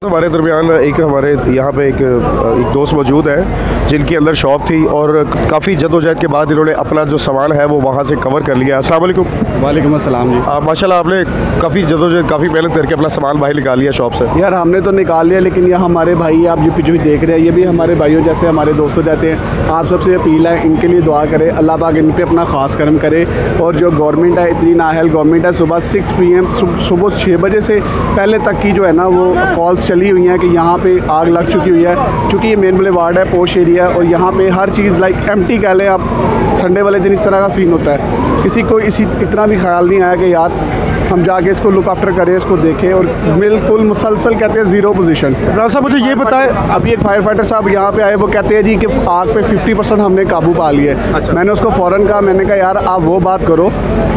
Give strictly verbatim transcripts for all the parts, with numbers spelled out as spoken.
हमारे दरमियान एक हमारे यहाँ पे एक, एक दोस्त मौजूद है जिनकी अंदर शॉप थी और काफ़ी जदोजहद के बाद इन्होंने अपना जो सामान है वो वहाँ से कवर कर लिया। अस्सलाम वालेकुम। वालेकुम अस्सलाम जी। माशाल्लाह आपने काफ़ी जदोजहद काफ़ी मेहनत करके अपना सामान बाहर निकाल लिया शॉप से। यार हमने तो निकाल लिया, लेकिन ये हमारे भाई आप जो पीछे भी देख रहे हैं, ये भी हमारे भाइयों जैसे हमारे दोस्तों जाते हैं। आप सबसे अपील है इनके लिए दुआ करें, अल्लाह पाक इन पर अपना ख़ास करम करे। और जो गवर्नमेंट है, इतनी नाअहल गवर्नमेंट है, सुबह सिक्स पी एम सुबह छः बजे से पहले तक की जो है ना वो कॉल्स चली हुई हैं कि यहाँ पे आग लग चुकी हुई है। चूँकि ये मेन बुलेवार्ड है, पोश एरिया है, और यहाँ पे हर चीज़ लाइक एम्प्टी कह लें आप। संडे वाले दिन इस तरह का सीन होता है, किसी को इसी इतना भी ख्याल नहीं आया कि यार हम जाके इसको लुक आफ्टर करें, इसको देखें, और बिल्कुल मुसलसल कहते हैं ज़ीरो पोजीशन। राज साहब मुझे ये बताएं, अभी एक फायर फाइटर साहब यहाँ पे आए, वो कहते हैं जी कि आग पे फिफ्टी परसेंट हमने काबू पा लिया है। अच्छा। मैंने उसको फ़ौरन कहा, मैंने कहा यार आप वो बात करो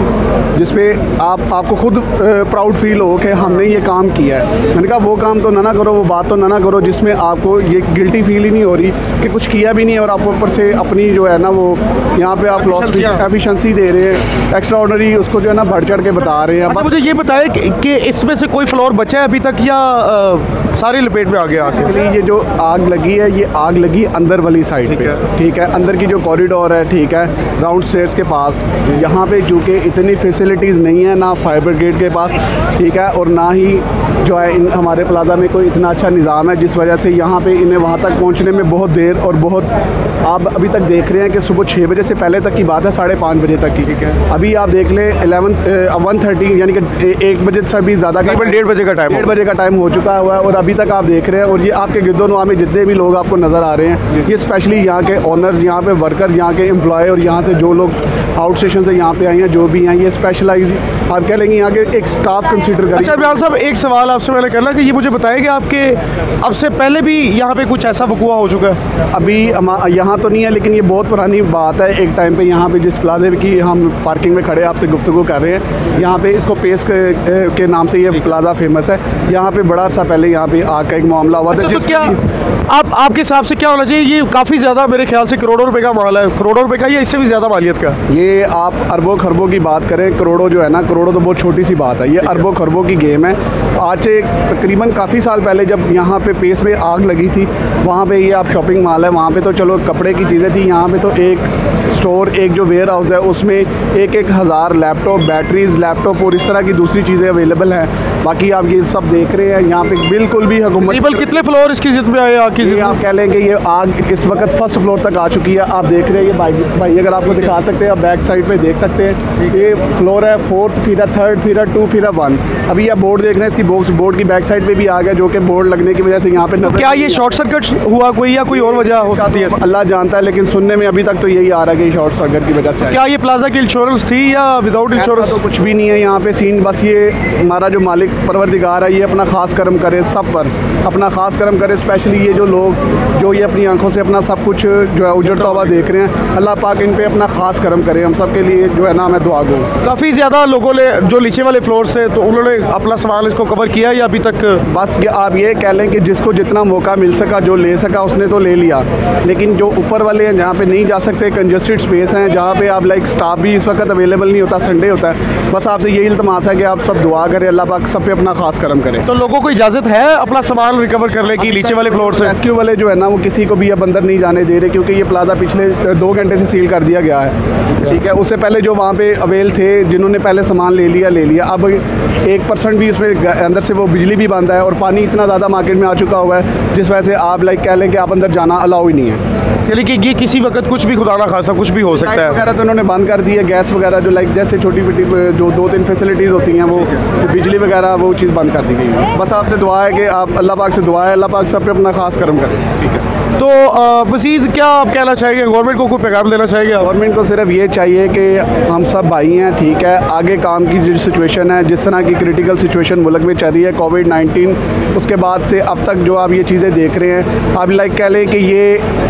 जिसपे आप आपको खुद प्राउड फील हो कि हमने ये काम किया है। मैंने कहा वो काम तो ना ना करो, वो बात तो ना ना करो जिसमें आपको ये गिल्टी फील ही नहीं हो रही कि कुछ किया भी नहीं है, और आप ऊपर से अपनी जो है ना वो यहाँ पे आप लॉस एफिशिएंसी दे रहे हैं, एक्स्ट्रा ऑर्डनरी उसको जो है ना बढ़ चढ़ के बता रहे हैं। अच्छा, मुझे ये बताएं कि, कि इसमें से कोई फ्लोर बचा है अभी तक या आ, सारी लपेट में आ गया? बेसिकली ये जो आग लगी है, ये आग लगी अंदर वाली साइड पे, ठीक है, अंदर की जो कॉरिडोर है, ठीक है, राउंड स्टेयर्स के पास। यहाँ पे चूँकि इतनी फैसिलिटीज़ नहीं है, ना फायर ब्रिगेड के पास, ठीक है, और ना ही जो है इन हमारे प्लाजा में कोई इतना अच्छा निज़ाम है, जिस वजह से यहाँ पे इन्हें वहाँ तक पहुँचने में बहुत देर और बहुत आप अभी तक देख रहे हैं कि सुबह छः बजे से पहले तक की बात है, साढ़े पाँच बजे तक की, ठीक है। अभी आप देख लें एलेवन वन थर्टी यानी कि एक बजे से भी ज़्यादा करीबन डेढ़ बजे का टाइम डेढ़ बजे का टाइम हो चुका हुआ है, और अभी तक आप देख रहे हैं। और ये आपके गिरदोनवा में जितने भी लोग आपको नज़र आ रहे हैं, ये स्पेशली यहाँ के ऑनर्स, यहाँ पे वर्कर, यहाँ के एम्प्लॉय, और यहाँ से जो लोग आउट स्टेशन से यहाँ पे आए हैं, जो भी हैं, ये स्पेशलाइज आप कह लेंगे यहाँ के एक स्टाफ कंसीडर करें। अच्छा इमरान साहब, एक सवाल आपसे मैंने करना कि ये मुझे बताएं कि आपके अब से पहले भी यहाँ पे कुछ ऐसा वक़ुआ हो चुका है? अभी यहाँ तो नहीं है, लेकिन ये बहुत पुरानी बात है। एक टाइम पे यहाँ पे जिस प्लाजे की हम पार्किंग में खड़े आपसे गुफ्तगू कर रहे हैं, यहाँ पे इसको पेस के, के नाम से ये प्लाजा फेमस है। यहाँ पे बड़ा सा पहले यहाँ पे आग का एक मामला हुआ था। अच्छा, तो क्या आप आपके हिसाब से क्या होना चाहिए? ये काफ़ी ज़्यादा मेरे ख्याल से करोड़ों रुपए का माल है, करोड़ों रुपए का या इससे भी ज़्यादा मालियत का? ये आप अरबों खरबों की बात करें, करोड़ों जो है ना, करोड़ों तो बहुत छोटी सी बात है, ये अरबों खरबों की गेम है। आज से तकरीबन काफ़ी साल पहले जब यहाँ पे पेस में आग लगी थी, वहाँ पे ये आप शॉपिंग मॉल है, वहाँ पे तो चलो कपड़े की चीज़ें थी, यहाँ पे तो एक स्टोर, एक जो वेयर हाउस है, उसमें एक एक हज़ार लैपटॉप, बैटरीज, लैपटॉप और इस तरह की दूसरी चीज़ें अवेलेबल हैं। बाकी आप ये सब देख रहे हैं, यहाँ पे बिल्कुल भी हुकूमत। कितने फ्लोर इसकी जिद में आए आग की? ये आप कह लेंगे ये आग इस वक्त फर्स्ट फ्लोर तक आ चुकी है। आप देख रहे हैं ये भाई भाई अगर आपको दिखा सकते हैं, आप बैक साइड पे देख सकते हैं, ये फ्लोर है फोर्थ, फिर है थर्ड, फिर है टू, फिर है वन। अभी आप बोर्ड देख रहे हैं, इसकी बोर्ड बोर्ड की बैक साइड पे भी आ गया, जो कि बोर्ड लगने की वजह से यहाँ पे नजर। क्या ये शॉर्ट सर्किट हुआ कोई या कोई और वजह हो सकती है? अल्लाह जानता है, लेकिन सुनने में अभी तक तो यही आ रहा है कि शॉर्ट सर्किट की वजह से। क्या ये प्लाजा की इंश्योरेंस थी या विदाउट इंश्योरेंस? तो कुछ भी नहीं है यहाँ पे सीन। बस ये हमारा जो मालिक परवरदिगार है, ये अपना खास करम करे, सब पर अपना खास करम करे। स्पेशली ये जो लोग जो ये अपनी आंखों से अपना सब कुछ जो है उजड़ता हुआ देख रहे हैं, अल्लाह पाक इन पे अपना खास करम करे। हम सब के लिए जो है ना मैं दुआ गो। काफ़ी ज़्यादा लोगों ने जो नीचे वाले फ्लोर से, तो उन्होंने अपना सामान इसको कवर किया या अभी तक? बस ये आप ये कह लें कि जिसको जितना मौका मिल सका, जो ले सका उसने तो ले लिया, लेकिन जो ऊपर वाले हैं जहाँ पे नहीं जा सकते, कंजस्टेड स्पेस हैं जहाँ पे आप लाइक स्टाफ भी इस वक्त अवेलेबल नहीं होता, संडे होता है, बस आपसे यही इल्तमास है कि आप सब दुआ करें, अल्लाह पाक सब पे अपना खास करम करें। तो लोगों को इजाज़त है अपना सामान रिकवर करने की नीचे वाले फ्लोर से? रेस्क्यू वाले जो है ना वो किसी को भी अब अंदर नहीं जाने दे रहे, क्योंकि ये प्लाजा पिछले दो घंटे से सील कर दिया गया है, ठीक है। उससे पहले जो वहाँ पे अवेल थे, जिन्होंने पहले सामान ले लिया ले लिया अब एक परसेंट भी इसमें अंदर से वो बिजली भी बंद है, और पानी इतना ज़्यादा मार्केट में आ चुका हुआ है, जिस वजह से आप लाइक कह लें कि आप अंदर जाना अलाउ ही नहीं है। यानी कि ये किसी वक्त कुछ भी खुदा ना खासा कुछ भी हो सकता है वगैरह तो उन्होंने बंद कर दी है। गैस वगैरह जो लाइक जैसे छोटी छोटी जो दो तीन फैसिलिटीज़ होती हैं, वो बिजली वगैरह वो चीज़ बंद कर दी गई है। बस आपसे दुआ है कि आप अल्लाह पाक से दुआ है, अल्लाह पाक सब पे अपना खास करम करें, ठीक है। तो मज़ीद क्या आप कहना चाहेंगे, गवर्नमेंट को कोई पैगाम देना चाहेंगे? गवर्नमेंट को सिर्फ ये चाहिए कि हम सब भाई हैं, ठीक है, आगे काम की जो सिचुएशन है, जिस तरह की क्रिटिकल सिचुएशन मुल्क में चल रही है, कोविड नाइन्टीन, उसके बाद से अब तक जो आप ये चीज़ें देख रहे हैं, आप लाइक कह लें कि ये जिस तरह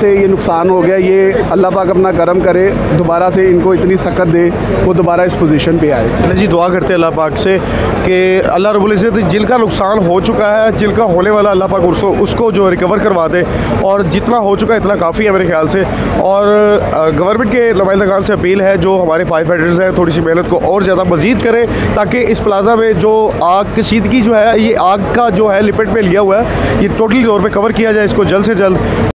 से ये नुकसान हो गया, ये अल्लाह पाक अपना करम करे, दोबारा से इनको इतनी सकत दे वो दोबारा इस पोजीशन पे आए। चलें जी, दुआ करते हैं अल्लाह पाक से कि अल्लाह रब्बुल इज़्ज़त जिनका नुकसान हो चुका है, जिनका होने वाला, अल्लाह पाक उसको उसको जो रिकवर करवा दे, और जितना हो चुका है इतना काफ़ी है मेरे ख्याल से। और गवर्नमेंट के नुमाइंदगान से अपील है, जो हमारे फायर फाइटर्स हैं, थोड़ी सी मेहनत को और ज़्यादा मज़ीद करें ताकि इस प्लाजा में जो आग कशीदगी जो है, ये आग का जो है लिपट में लिया हुआ है, ये टोटली तौर पर कवर किया जाए इसको जल्द से जल्द।